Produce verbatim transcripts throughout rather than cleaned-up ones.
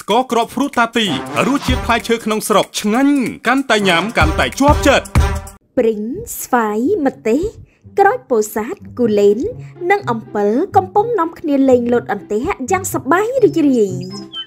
ស្ករគ្រាប់ហ្វ្រូតាទីរសជាតិផ្លែឈើក្នុងស្រុកឆ្ងាញ់កាន់តែញ៉ាំកាន់តែជាប់ចិត្តព្រីងស្វាយម្ទេសក្រូចពោធិ៍សាត់គូលែននិងអំពិលកំពុងនាំគ្នាលេងលោតអន្ទះយ៉ាងសប្បាយរីករាយ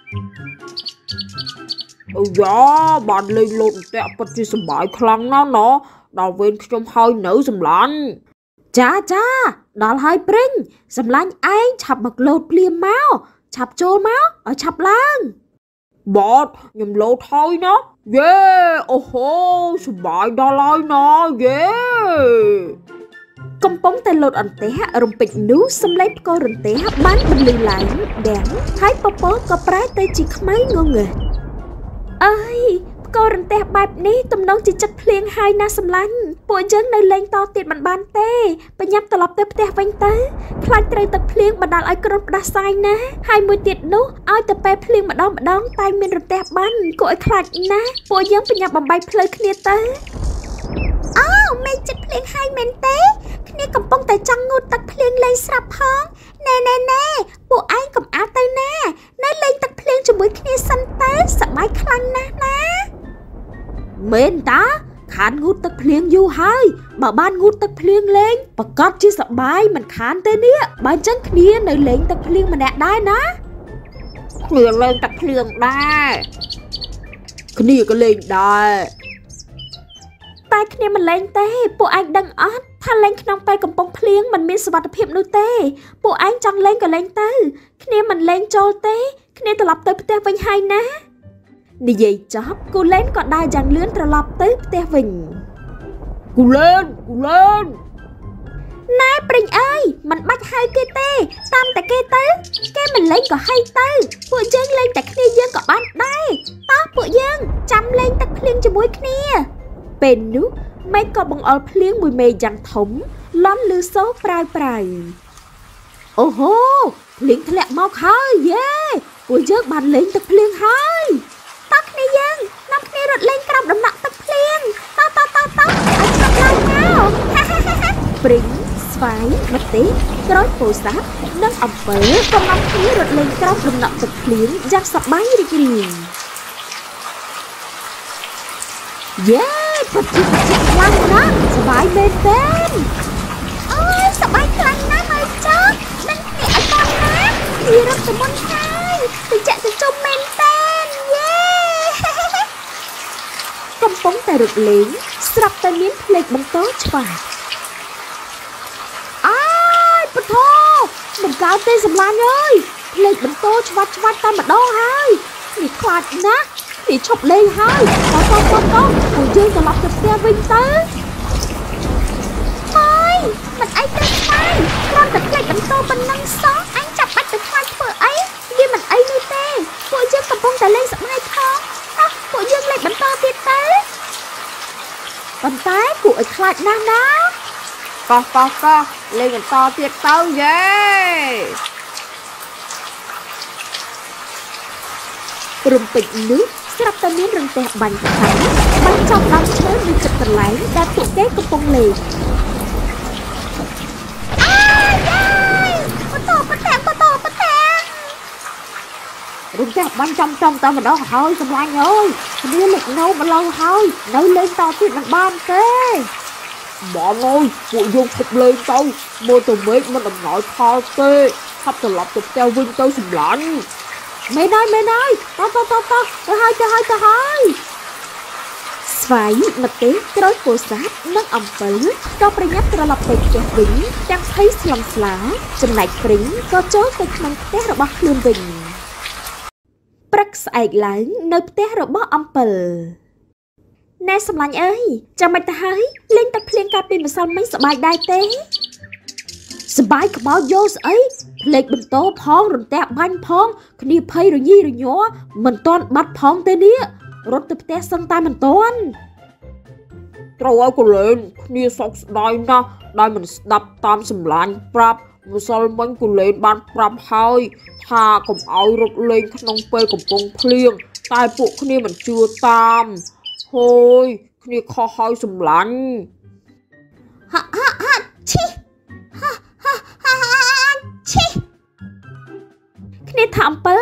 អូយ៉ាបានលេងលោតអន្ទះពិតជាសប្បាយខ្លាំងណាស់ណោះដល់វេនខ្ញុំហើយនៅសម្លាញ់ចាចាដល់ហើយព្រីងសម្លាញ់ឯងឆាប់មកលោតភ្លាមមកឆាប់ចូលមកឲ្យឆាប់ឡើងបតខ្ញុំលោតហើយណាយេអូហូសប្បាយដល់ហើយណាយេកំពុងតែលោតអន្ទះរំពេចនោះសម្លេងផ្គររន្ទះបានបន្លឺឡើងដែលហើយពពកក៏ប្រែទៅជាខ្មៅងងឹះអើយផ្គររន្ទះបែបនេះទំនងជាចិត្តភ្លៀងហើយណាសម្លាញ់ពួកយើងនៅលេងតទៀតមិនបានទេបញ្ញាប់ត្រឡប់ទៅផ្ទះវិញទៅខ្លាចត្រូវទឹកភ្លៀងបណ្ដាលឲ្យក្រុនផ្ដាសាយណាហើយមួយទៀតនោះឲ្យទៅពេលភ្លៀងម្ដងម្ដងតែមានរន្ទះបានគួរឲ្យខ្លាចណាពួកយើងបញ្ញាប់បំបីផ្លូវគ្នាទៅអូមេចិត្តភ្លៀងហើយមែនទេគ្នាកំពុងតែចង់ងូតទឹកភ្លៀងលេងស្រាប់ផងណែណែណែពួកឯងកុំអាលទៅណានៅលេងទឹកភ្លៀងជាមួយគ្នាសិនទៅសប្បាយខ្លាំងណាស់ណាមែនតាខានងូតទឹកភ្លៀងយូរហើយបើបានងូតទឹកភ្លៀងលេងប្រកាសជាសប្បាយមិនខានទេនេះបើអញ្ចឹងគ្នានៅលេងទឹកភ្លៀងម្នាក់ដែរណាគ្នាលេងទឹកភ្លៀងដែរគ្នាក៏លេងដែរតែគ្នាមិនលេងទេពួកឯងដឹងអត់ថាលេងក្នុងពេលកំពុងភ្លៀងមិនមានសុវត្ថិភាពនោះទេពួកឯងចង់លេងក៏លេងទៅគ្នាមិនលេងចូលទេគ្នាត្រឡប់ទៅផ្ទះវិញហើយណានិយាយចប់គូលែនក៏ដើរយ៉ាងលឿនត្រឡប់ទៅផ្ទះវិញគូលែនគូលែនណែព្រីងអើយមិនបាច់ហៅគេទេតាមតែគេទៅគេមិនលេងក៏ហីទៅពួកយើងលេងតែគ្នាយើងក៏បានដែរតោះពួកយើងចាំលេងទឹកភ្លៀងជាមួយគ្នាពេលនោះមេឃក៏បង្អុរភ្លៀងមួយមេយ៉ាងធំលន់លឺសូរប្រៅប្រៅអូហូភ្លៀងធ្លាក់មកហើយយេពួកយើងបានលេងទឹកភ្លៀងហើយតោះគ្នាយើងនាំគ្នារត់លេងក្រោមដំណក់ទឹកភ្លៀងតោះតោះតោះតោះឲ្យឆាប់ឡើងមកព្រីងស្វាយម្ទេសក្រូចពោធិ៍សាត់និងអំពិលក៏នាំគ្នារត់លេងក្រោមដំណក់ទឹកភ្លៀងយ៉ាងសប្បាយរីករាយយេពិតជាខ្លាំងណាស់សប្បាយមែនទេអូយសប្បាយខ្លាំងណាស់ហើយចុះនឹងគ្នាឲ្យតាមណាវារត់ទៅមុនហើយទៅចាក់ទៅជុំមែនទេយេកំពុងតែរត់លេងស្រាប់តែមានភ្លេចបង្កច្បាស់អើយពធមិនកើតទេសម្លាញ់អើយភ្លេចបន្តច្បាស់ច្បាស់តែម្ដងហើយនេះខ្លាចណាស់នេះឈប់លេងហើយតោះតោះតោះតោះពួកយើងត្រឡប់ទៅផ្ទះវិញទៅហើយមិនអីទេស្វាយគ្រាន់តែភ្លេចបន្តប៉ុណ្ណឹងសោះអញចាប់បាច់ទៅខ្លាចធ្វើអីវាមិនអីនោះទេពួកយើងកំពុងតែលេងសប្បាយផងតោះពួកយើងលេងបន្តទៀតទៅប៉ុន្តែពួកឲ្យខ្លាចណាស់ណាកោះកោះកោះលេងបន្តទៀតទៅយេរំពេចនេះស្រាប់តែមានរន្ទះបាញ់ខ្លាំងបាញ់ចំដើមឈើនៅជិតកន្លែងដែលពួកគេកំពុងលេងអាយបតោបតាបតោបតារន្ទះបាញ់ចំចំតែម្ដងហើយសម្លាញ់អើយគ្នាលេចនៅម្ល៉េះហើយនៅលេងតទៀតមិនបានទេបងអើយពួកយើងឈប់លេងទៅមើលទៅមេឃមិនអំណោយផលទេឆាប់ត្រឡប់ទៅផ្ទះវិញទៅសម្លាញ់មែនហើយមែនហើយតោះតោះតោះតោះទៅហើយទៅហើយទៅហើយស្វាយម្ទេសក្រូចពោធិ៍សាត់និងអំពិលក៏ប្រញាប់ត្រឡប់ទៅផ្ទះវិញទាំងភ័យស្លំស្លាចំណែកព្រីងក៏ចូលទៅក្នុងផ្ទះរបស់ខ្លួនវិញព្រឹកស្អែកឡើងនៅផ្ទះរបស់អំពិលណែសម្លាញ់អើយចាំមិនទៅហើយលេងទឹកភ្លៀងកាលពីម្សិលមិញសប្បាយដែរទេសប្បាយក្បោចយកស្អីភ្លេចបន្តផងរន្ទះបាញ់ផងគ្នាភ័យរញីរញ័រមិនទាន់បាត់ផងទេនេះរត់ទៅផ្ទះសឹងតែមិនទាន់ត្រូវឲ្យកលេនគ្នាសោកស្ដាយណាស់ដែលមិនស្ដាប់តាមសម្លាញ់ប្រាប់ម្សិលមិញកលេនបានប្រាប់ហើយថាកុំឲ្យរត់លេងក្នុងពេលកំពុងភ្លៀងតែពួកគ្នាមិនជឿតាមហូយគ្នាខុសហើយសម្លាញ់ហាក់ហាក់ហាក់ឈីហាហាហាឈីគ្នាថាអំពើគេទំ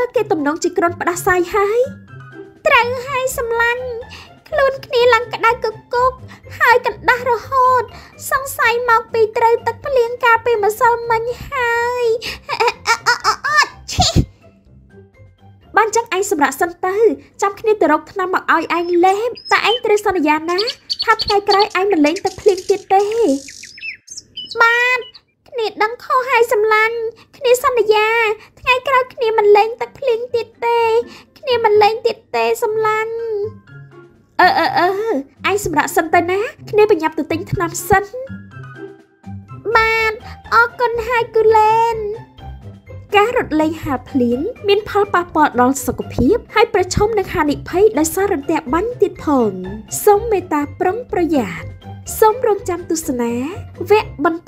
ណងជាក្រុនផ្ដាសាយហើយត្រូវហើយសម្លាញ់ខ្លួនគ្នាឡើងក្តៅកគុកហើយកណ្ដាស់រហូតសង្ស័យមកពីត្រូវទឹកភ្លៀងកាលពីម្សិលមិញហើយឈីបានចឹងឯងសម្រាប់សិនទៅចាំគ្នាទៅរកថ្នាំមកឲ្យឯងលេបតែឯងត្រូវសន្យាណាថាថ្ងៃក្រោយឯងមិនលេងទឹកភ្លៀងទៀតទេបាទគ្នាដឹងខុសហើយសម្លាញ់គ្នាសន្យាថ្ងៃក្រោយគ្នាមិនលេងទឹកភ្លៀងទៀតទេគ្នាមិនលេងទៀតទេសម្លាញ់អឺអឺអឺឯងសម្រាប់សិនទៅណាគ្នាបញ្ញាប់ទៅទិញថ្នាំសិនបាទអរគុណហើយគូលែនការរត់លេងហាលភ្លៀងមានផលប៉ះពាល់ដល់សុខភាពហើយប្រឈមនឹងហានិភ័យដោយសាររន្ទះបាញ់ទៀតផងសូមមេត្តាប្រុងប្រយ័ត្នសូមរងចាំទស្សនាវគ្គបន្ត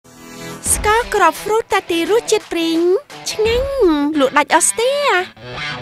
ស្ករគ្រាប់ហ្វ្រូតតាទីរសជាតិព្រីងឆ្ងាញ់លក់ដាច់អស់ទេ